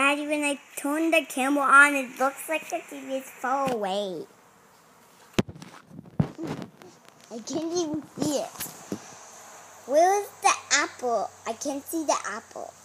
Daddy, when I turn the camera on, it looks like the TV is far away. I can't even see it. Where's the apple? I can't see the apple.